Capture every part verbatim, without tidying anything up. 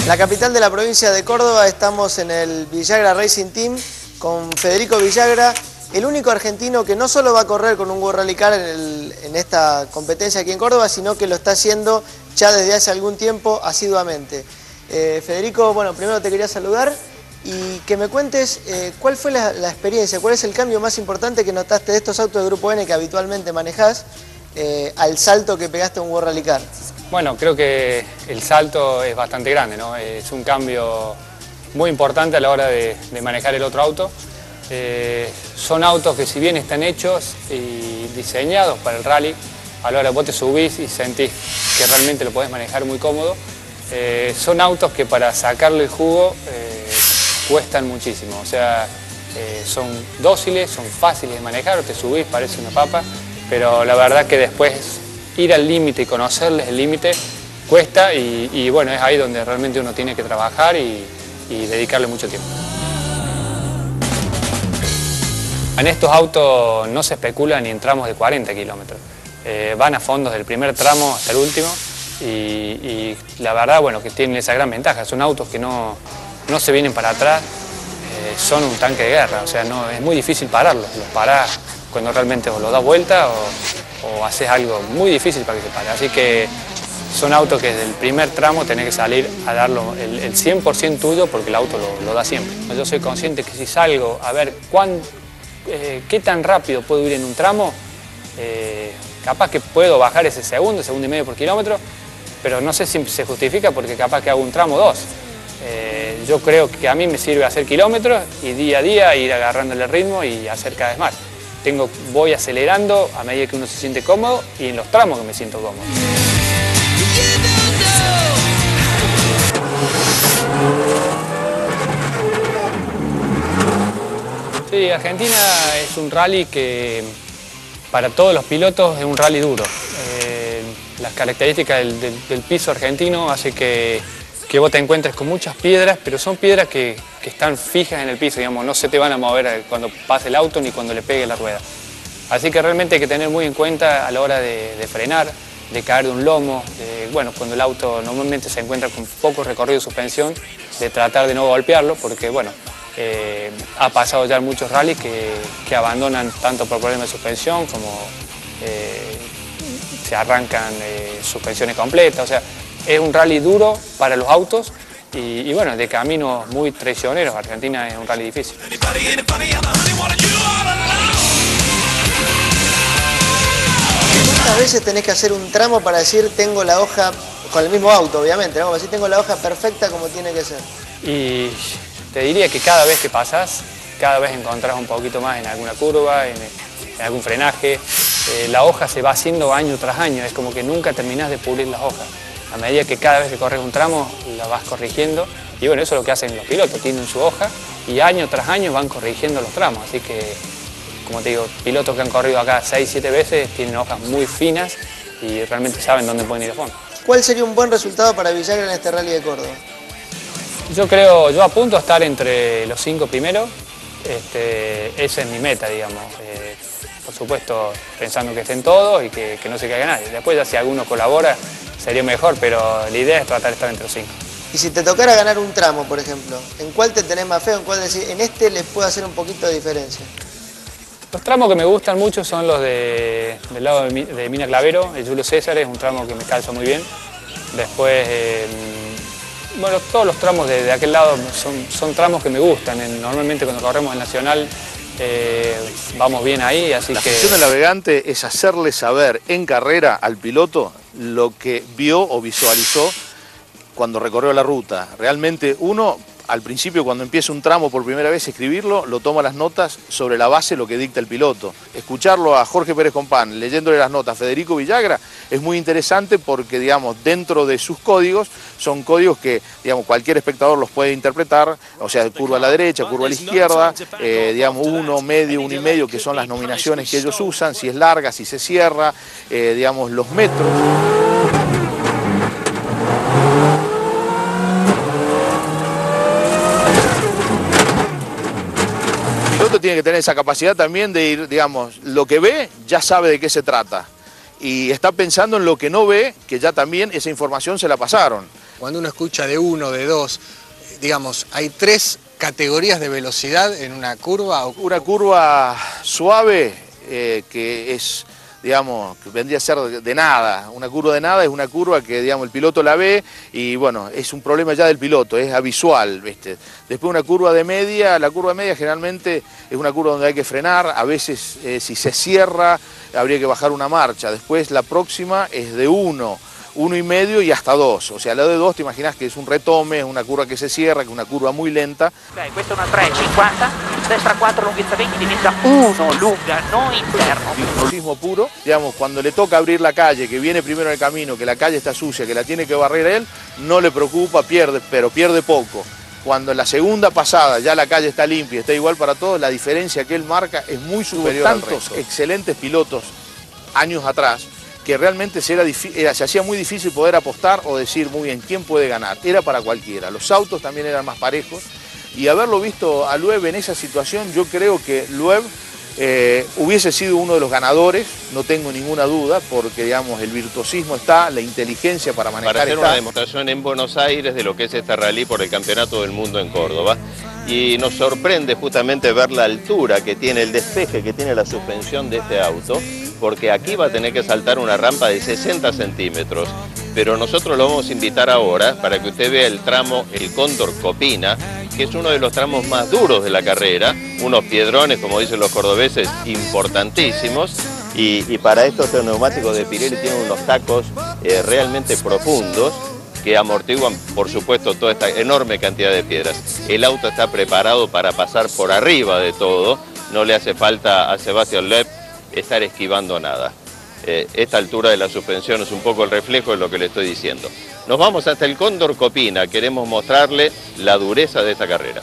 La capital de la provincia de Córdoba, estamos en el Villagra Racing Team con Federico Villagra, el único argentino que no solo va a correr con un World Rally Car en, el, en esta competencia aquí en Córdoba, sino que lo está haciendo ya desde hace algún tiempo asiduamente. Eh, Federico, bueno, primero te quería saludar y que me cuentes eh, cuál fue la, la experiencia, cuál es el cambio más importante que notaste de estos autos de Grupo N que habitualmente manejás eh, al salto que pegaste a un World Rally Car. Bueno, creo que el salto es bastante grande, ¿no? Es un cambio muy importante a la hora de, de manejar el otro auto. Eh, son autos que si bien están hechos y diseñados para el rally, a la hora que vos te subís y sentís que realmente lo podés manejar muy cómodo, eh, son autos que para sacarle el jugo eh, cuestan muchísimo. O sea, eh, son dóciles, son fáciles de manejar, te subís, parece una papa, pero la verdad que después ir al límite y conocerles el límite cuesta y, y bueno, es ahí donde realmente uno tiene que trabajar y, y dedicarle mucho tiempo. En estos autos no se especula ni en tramos de cuarenta kilómetros. Eh, van a fondos del primer tramo hasta el último y, y la verdad, bueno, que tienen esa gran ventaja. Son autos que no, no se vienen para atrás, eh, son un tanque de guerra, o sea, no, es muy difícil pararlos. Los parás cuando realmente os lo das vuelta o, o haces algo muy difícil para que se pare. Así que son autos que desde el primer tramo tenés que salir a darlo el, el cien por ciento tuyo porque el auto lo, lo da siempre. Yo soy consciente que si salgo a ver cuán, eh, qué tan rápido puedo ir en un tramo, eh, capaz que puedo bajar ese segundo, segundo y medio por kilómetro, pero no sé si se justifica porque capaz que hago un tramo dos. Eh, yo creo que a mí me sirve hacer kilómetros y día a día ir agarrándole el ritmo y hacer cada vez más. Tengo, voy acelerando a medida que uno se siente cómodo y en los tramos que me siento cómodo. Sí, Argentina es un rally que para todos los pilotos es un rally duro. Eh, las características del, del, del piso argentino hace que, que vos te encuentres con muchas piedras, pero son piedras que, que están fijas en el piso, digamos, no se te van a mover cuando pase el auto ni cuando le pegue la rueda. Así que realmente hay que tener muy en cuenta a la hora de, de frenar, de caer de un lomo, de, bueno, cuando el auto normalmente se encuentra con poco recorrido de suspensión, de tratar de no golpearlo, porque bueno, eh, ha pasado ya en muchos rallies que, que abandonan tanto por problemas de suspensión como eh, se arrancan eh, suspensiones completas. O sea, es un rally duro para los autos y, y bueno, de caminos muy traicioneros. Argentina es un rally difícil. ¿Cuántas veces tenés que hacer un tramo para decir tengo la hoja, con el mismo auto obviamente, ¿no? Para decir tengo la hoja perfecta como tiene que ser? Y te diría que cada vez que pasas, cada vez encontrás un poquito más en alguna curva, en, en algún frenaje. Eh, la hoja se va haciendo año tras año, es como que nunca terminás de pulir las hojas. A medida que cada vez que corres un tramo, la vas corrigiendo. Y bueno, eso es lo que hacen los pilotos, tienen su hoja y año tras año van corrigiendo los tramos. Así que, como te digo, pilotos que han corrido acá seis, siete veces tienen hojas muy finas y realmente saben dónde pueden ir a fondo. ¿Cuál sería un buen resultado para Villagra en este rally de Córdoba? Yo creo, yo apunto a estar entre los cinco primeros, este, esa es mi meta, digamos. Eh, por supuesto, pensando que estén todos y que, que no se caiga nadie. Después ya si alguno colabora sería mejor, pero la idea es tratar de estar entre los cinco. Y si te tocara ganar un tramo, por ejemplo, ¿en cuál te tenés más feo? ¿En cuál decir, en este les puedo hacer un poquito de diferencia? Los tramos que me gustan mucho son los de, del lado de, de Mina Clavero, el Julio César es un tramo que me calza muy bien. Después, eh, bueno, todos los tramos de, de aquel lado son, son tramos que me gustan. En, normalmente cuando corremos en Nacional eh, vamos bien ahí, así La que... La función del navegante es hacerle saber en carrera al piloto lo que vio o visualizó cuando recorrió la ruta. Realmente uno, al principio cuando empieza un tramo por primera vez, escribirlo, lo toma las notas sobre la base de lo que dicta el piloto. Escucharlo a Jorge Pérez Compán leyéndole las notas a Federico Villagra es muy interesante porque, digamos, dentro de sus códigos, son códigos que, digamos, cualquier espectador los puede interpretar, o sea, curva a la derecha, curva a la izquierda, eh, digamos, uno, medio, uno y medio, que son las nominaciones que ellos usan, si es larga, si se cierra, eh, digamos, los metros. Tiene que tener esa capacidad también de ir, digamos, lo que ve ya sabe de qué se trata y está pensando en lo que no ve, que ya también esa información se la pasaron. Cuando uno escucha de uno, de dos, digamos, hay tres categorías de velocidad en una curva. Una curva suave eh, que es, digamos, que vendría a ser de, de nada. Una curva de nada es una curva que, digamos, el piloto la ve y, bueno, es un problema ya del piloto, es avisual, ¿viste? Después una curva de media, la curva media generalmente es una curva donde hay que frenar, a veces eh, si se cierra habría que bajar una marcha. Después la próxima es de uno. Uno y medio y hasta dos, o sea, la de dos te imaginas que es un retome, es una curva que se cierra, que es una curva muy lenta. Ok, questa è una tre cinquanta, destra quattro, lunghezza venti, diventa uno, lunga, no interno. Virtuosismo puro, digamos, cuando le toca abrir la calle, que viene primero en el camino, que la calle está sucia, que la tiene que barrer él, no le preocupa, pierde, pero pierde poco. Cuando en la segunda pasada ya la calle está limpia, está igual para todos, la diferencia que él marca es muy superior al resto. Tantos excelentes pilotos años atrás, que realmente se, era, era, se hacía muy difícil poder apostar o decir muy bien quién puede ganar. Era para cualquiera. Los autos también eran más parejos. Y haberlo visto a Loeb en esa situación, yo creo que Loeb eh, hubiese sido uno de los ganadores, no tengo ninguna duda, porque digamos el virtuosismo está, la inteligencia para manejar Para hacer está. una demostración en Buenos Aires de lo que es este rally por el Campeonato del Mundo en Córdoba. Y nos sorprende justamente ver la altura que tiene, el despeje que tiene la suspensión de este auto, porque aquí va a tener que saltar una rampa de sesenta centímetros, pero nosotros lo vamos a invitar ahora para que usted vea el tramo El Cóndor Copina, que es uno de los tramos más duros de la carrera, unos piedrones, como dicen los cordobeses, importantísimos, y, y para esto estos neumáticos de Pirelli tienen unos tacos eh, realmente profundos, que amortiguan, por supuesto, toda esta enorme cantidad de piedras. El auto está preparado para pasar por arriba de todo, no le hace falta a Sebastián Loeb estar esquivando nada. Eh, esta altura de la suspensión es un poco el reflejo de lo que le estoy diciendo. Nos vamos hasta el Cóndor Copina, queremos mostrarle la dureza de esta carrera.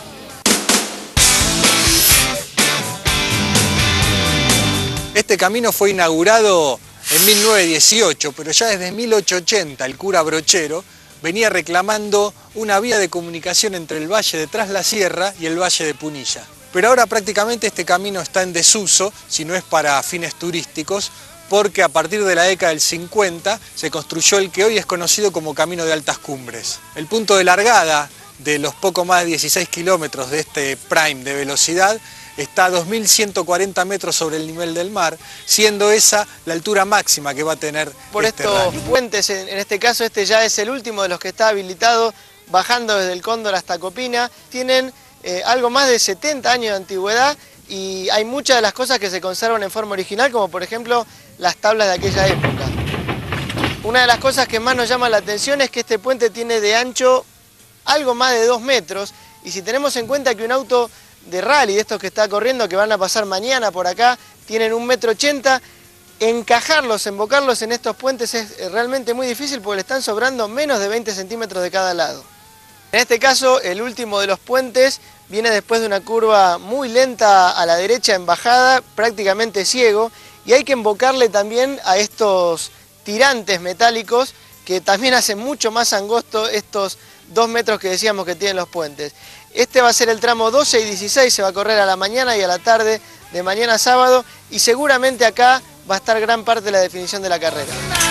Este camino fue inaugurado en mil novecientos dieciocho, pero ya desde mil ochocientos ochenta el cura Brochero venía reclamando una vía de comunicación entre el Valle de Tras la Sierra y el Valle de Punilla. Pero ahora prácticamente este camino está en desuso, si no es para fines turísticos, porque a partir de la década del cincuenta se construyó el que hoy es conocido como Camino de Altas Cumbres. El punto de largada de los poco más de dieciséis kilómetros de este prime de velocidad está a dos mil ciento cuarenta metros sobre el nivel del mar, siendo esa la altura máxima que va a tener por este estos rally. puentes, en, en este caso este ya es el último de los que está habilitado, bajando desde el Cóndor hasta Copina, tienen eh, algo más de setenta años de antigüedad y hay muchas de las cosas que se conservan en forma original, como por ejemplo las tablas de aquella época. Una de las cosas que más nos llama la atención es que este puente tiene de ancho algo más de dos metros, y si tenemos en cuenta que un auto de rally, de estos que está corriendo, que van a pasar mañana por acá, tienen un metro ochenta, encajarlos, embocarlos en estos puentes es realmente muy difícil porque le están sobrando menos de veinte centímetros de cada lado. En este caso, el último de los puentes viene después de una curva muy lenta a la derecha en bajada, prácticamente ciego, y hay que embocarle también a estos tirantes metálicos que también hacen mucho más angosto estos dos metros que decíamos que tienen los puentes. Este va a ser el tramo doce y dieciséis, se va a correr a la mañana y a la tarde de mañana a sábado, y seguramente acá va a estar gran parte de la definición de la carrera.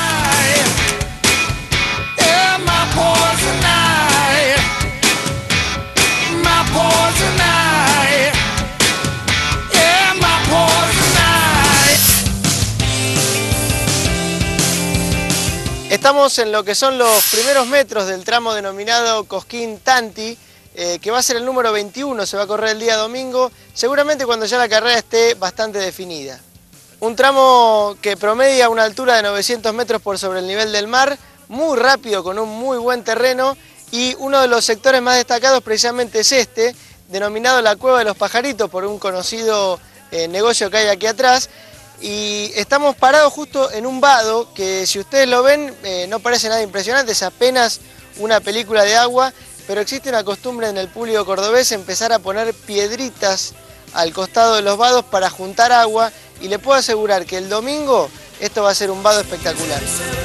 Estamos en lo que son los primeros metros del tramo denominado Cosquín-Tanti, eh, que va a ser el número veintiuno, se va a correr el día domingo, seguramente cuando ya la carrera esté bastante definida. Un tramo que promedia una altura de novecientos metros por sobre el nivel del mar, muy rápido, con un muy buen terreno, y uno de los sectores más destacados precisamente es este, denominado la Cueva de los Pajaritos, por un conocido eh, negocio que hay aquí atrás. Y estamos parados justo en un vado que, si ustedes lo ven, eh, no parece nada impresionante, es apenas una película de agua, pero existe una costumbre en el público cordobés empezar a poner piedritas al costado de los vados para juntar agua, y le puedo asegurar que el domingo esto va a ser un vado espectacular.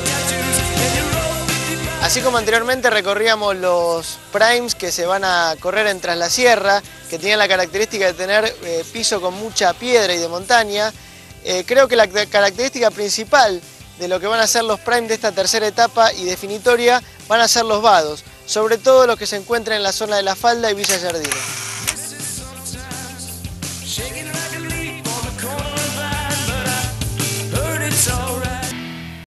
Así como anteriormente recorríamos los primes que se van a correr en Tras la Sierra, que tienen la característica de tener eh, piso con mucha piedra y de montaña, Eh, creo que la característica principal de lo que van a ser los primes de esta tercera etapa y definitoria van a ser los vados. sobre todo los que se encuentran en la zona de La Falda y Villa Jardines. Shaking like a leaf.